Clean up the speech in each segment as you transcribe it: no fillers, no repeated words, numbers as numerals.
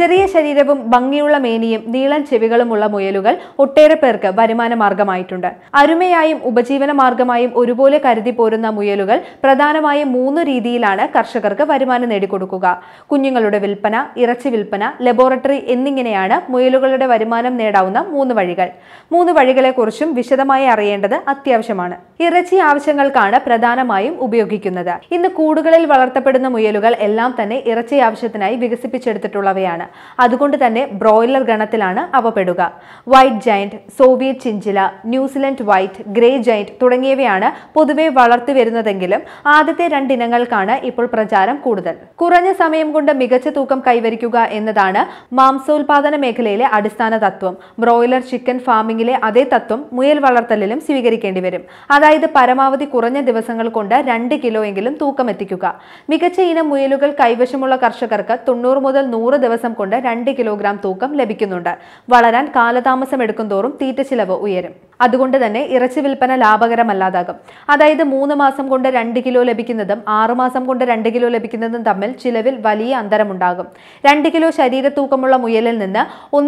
ചെറിയ ശരീരവും ഭംഗിയുള്ള മേനിയും നീളൻ ചെവികളുമുള്ള മുയലുകൾ ഒട്ടേറെ പേർക്ക് വരുമാന മാർഗമായിട്ടുണ്ട്. അരുമയായും ഉപജീവന മാർഗമായും ഒരുപോലെ കരുതി പോരുന്ന മുയലുകൾ പ്രധാനമായും 3 രീതിയിലാണ് കർഷകർക്ക് വരുമാനം നേടിക്കൊടുക്കുക. കുഞ്ഞുങ്ങളുടെ വിൽപ്പന, ഇറച്ചി വിൽപ്പന, ലബോറട്ടറി എന്നിങ്ങനെയാണ് മുയലുകളുടെ വരുമാനം നേടാവുന്ന 3 വഴികൾ. 3 വഴികളെക്കുറിച്ചും വിശദമായി അറിയേണ്ടത് അത്യാവശ്യമാണ്. ഇറച്ചി ആവശ്യങ്ങൾക്കാണ് പ്രധാനമായും ഉപയോഗിക്കുന്നത്. ഇന്ന് കൂടുകളിൽ വളർത്തപ്പെടുന്ന മുയലുകൾ എല്ലാം തന്നെ ഇറച്ചി ആവശ്യത്തിനായി വികസിപ്പിച്ചെടുത്തിട്ടുള്ളവയാണ്. അതുകൊണ്ട് തന്നെ ബ്രോയിലർ ഗണത്തിലാണ് അവ പെടുക. White giant, Soviet chinchilla, New Zealand white, grey giant തുടങ്ങിയവയാണ് പൊതുവെ വളർത്തി വരുന്നതെങ്കിലും ആദ്യത്തെ 2 ഇനങ്ങൾക്കാണ് ഇപ്പോൾ പ്രചാരം കൂടുതൽ. കുറഞ്ഞ സമയം കൊണ്ട് മികച്ച തൂക്കം കൈവരിക്കുക എന്നതാണ് മാംസോൽപാദന മേഖലയിലെ അടിസ്ഥാന തത്വം. ബ്രോയിലർ ചിക്കൻ ഫാമിംഗിലെ അതേ തത്വം മുയൽ വളർത്തലിലും സ്വീകരിക്കേണ്ടി വരും. അതായത് പരമാവധി കുറഞ്ഞ ദിവസങ്ങൾ കൊണ്ട് 2 കിലോ എങ്കിലും തൂക്കം എത്തിക്കുക. മികച്ച ഇനം മുയലുകൾ കൈവശമുള്ള കർഷകർക്ക് 90 മുതൽ 100 ദിവസം കൊണ്ട് 2 കിലോഗ്രാം തൂക്കം ലഭിക്കുന്നുണ്ട്. വളരാൻ കാലതാമസം എടുക്കുന്തോറും തീറ്റ ചിലവ് ഉയരും. അതുകൊണ്ട് തന്നെ ഇറച്ചി വിൽപ്പന ലാഭകരമല്ലാതാകും. അതായത് 3 മാസം കൊണ്ട് 2 കിലോ ലഭിക്കുന്നതും 6 മാസം കൊണ്ട് 2 കിലോ ലഭിക്കുന്നതും തമ്മിൽ ചിലവിൽ വലിയ അന്തരമുണ്ടാകും. 2 കിലോ ശരീര തൂക്കമുള്ള മുയലിൽ നിന്ന്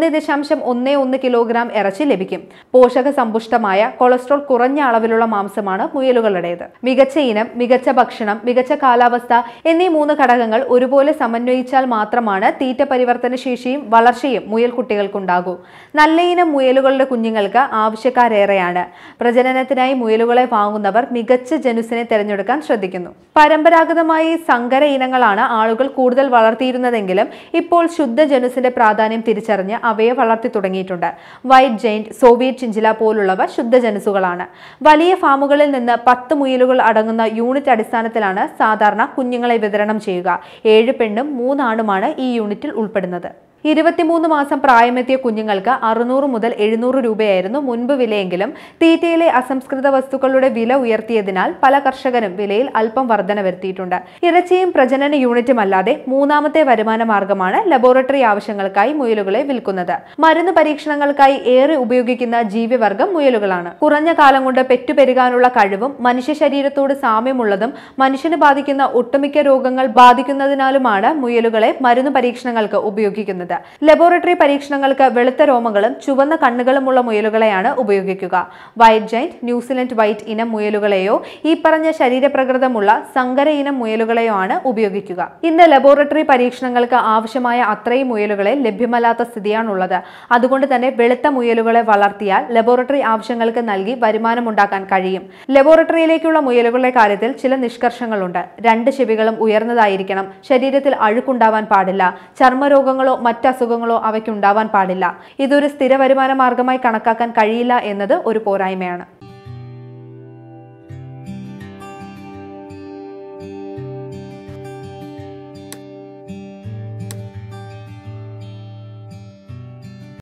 1.11 കിലോഗ്രാം ഇറച്ചി ലഭിക്കും. പോഷക സമ്പുഷ്ടമായ കൊളസ്ട്രോൾ കുറഞ്ഞ അളവിലുള്ള മാംസമാണ് മുയലുകളുടേത്. മികച്ച ഇനം, മികച്ച ഭക്ഷണം, മികച്ച കാലാവസ്ഥ എന്നീ 3 ഘടകങ്ങൾ ഒരുപോലെ സമന്വയിച്ചാൽ മാത്രമാണ് തീറ്റ പരിവർത്തന ശേഷിയും വളർച്ചയും മുയൽ കുട്ടികൾക്കുണ്ടാകൂ. നല്ല ഇനം മുയലുകളുടെ കുഞ്ഞുങ്ങൾക്ക് ആവശ്യക്കാരേറെയാണ്. പ്രജനനത്തിനായി മുയലുകളെ വാങ്ങുന്നവർ മികച്ച ജനുസിനെ തിരഞ്ഞെടുക്കാൻ ശ്രദ്ധിക്കുന്നു. പരമ്പരാഗതമായി സങ്കര ഇനങ്ങളാണ് ആളുകൾ കൂടുതൽ വളർത്തിയിരുന്നതെങ്കിലും ഇപ്പോൾ ശുദ്ധ ജനുസിന്റെ പ്രാധാന്യം തിരിച്ചറിഞ്ഞ് അവയെ വളർത്തി തുടങ്ങിയിട്ടുണ്ട്. വൈറ്റ് ജയന്റ്, സോവിയറ്റ് ചിഞ്ചില പോലുള്ളവ ശുദ്ധ ജനുസുകളാണ്. വലിയ ഫാമുകളിൽ നിന്ന് 10 മുയലുകൾ അടങ്ങുന്ന യൂണിറ്റ് അടിസ്ഥാനത്തിലാണ് സാധാരണ കുഞ്ഞുങ്ങളെ വിതരണം ചെയ്യുക. 7 പെണ്ണും 3 ആണുമാണ് ഈ യൂണിറ്റിൽ ഉൾപ്പെടുന്നത്. 23 മാസം പ്രായമെത്തിയ കുഞ്ഞുങ്ങൾക്ക് 600 മുതൽ 700 രൂപയായിരുന്നു മുൻപ് വിലയെങ്കിലും തീറ്റയിലെ അസംസ്കൃത വസ്തുക്കളുടെ വില ഉയർത്തിയതിനാൽ പല കർഷകരും വിലയിൽ അല്പം വർധന വരുത്തിയിട്ടുണ്ട്. ഇറച്ചിയും പ്രജനന യൂണിറ്റും അല്ലാതെ 3ാമത്തെ വരുമാന മാർഗമാണ് ലബോറട്ടറി ആവശ്യങ്ങൾക്കായി മുയലുകളെ വിൽക്കുന്നത്. മരുന്ന് പരീക്ഷണങ്ങൾക്കായി ഏറെ ഉപയോഗിക്കുന്ന ജീവിവർഗം മുയലുകളാണ്. കുറഞ്ഞ കാലം കൊണ്ട് പെറ്റുപെരുകാനുള്ള കഴിവും മനുഷ്യ ശരീരത്തോട് സാമ്യമുള്ളതും മനുഷ്യന് ബാധിക്കുന്ന ഒട്ടുമിക്ക രോഗങ്ങൾ ബാധിക്കുന്നതിനാലുമാണ് മുയലുകളെ മരുന്ന് പരീക്ഷണങ്ങൾക്ക് ഉപയോഗിക്കുന്നത്. ലബോറട്ടറി പരീക്ഷണങ്ങൾക്ക് വെളുത്ത രോമങ്ങളും ചുവന്ന കണ്ണുകളുമുള്ള മുയലുകളെയാണ് ഉപയോഗിക്കുക. വൈറ്റ് ജയന്റ്, ന്യൂസിലൻഡ് വൈറ്റ് ഇനം മുയലുകളെയോ ഈ പറഞ്ഞ ശരീരപ്രകൃതമുള്ള സങ്കര ഇനം മുയലുകളെയോ ആണ് ഉപയോഗിക്കുക. ഇന്ന് ലബോറട്ടറി പരീക്ഷണങ്ങൾക്ക് ആവശ്യമായ അത്രയും മുയലുകളെ ലഭ്യമല്ലാത്ത സ്ഥിതിയാണുള്ളത്. അതുകൊണ്ട് തന്നെ വെളുത്ത മുയലുകളെ വളർത്തിയാൽ ലബോറട്ടറി ആവശ്യങ്ങൾക്ക് നൽകി വരുമാനമുണ്ടാക്കാൻ കഴിയും. ലബോറട്ടറിയിലേക്കുള്ള മുയലുകളുടെ കാര്യത്തിൽ ചില നിഷ്കർഷങ്ങളുണ്ട്. 2 ചെവികളും ഉയർന്നതായിരിക്കണം. ശരീരത്തിൽ അഴുക്കുണ്ടാവാൻ പാടില്ല. ചർമ്മരോഗങ്ങളോ അസുഖങ്ങളോ അവയ്ക്കുണ്ടാവാൻ പാടില്ല. ഇതൊരു സ്ഥിര വരുമാന മാർഗമായി കണക്കാക്കാൻ കഴിയില്ല എന്നത് ഒരു പോരായ്മയാണ്.